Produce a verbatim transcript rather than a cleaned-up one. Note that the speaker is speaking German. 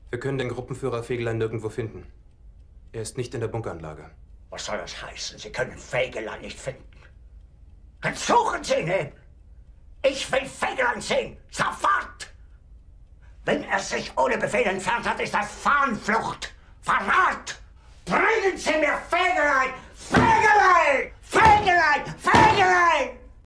Wir können den Gruppenführer Fegelein nirgendwo finden. Er ist nicht in der Bunkeranlage. Was soll das heißen? Sie können Fegelein nicht finden. Dann suchen Sie ihn eben. Ich will Fegelein sehen. Sofort! Wenn er sich ohne Befehl entfernt hat, ist das Fahnenflucht. Verrat! Bringen Sie mir Fegelein! Fegelein! Fegelein! Fegelein!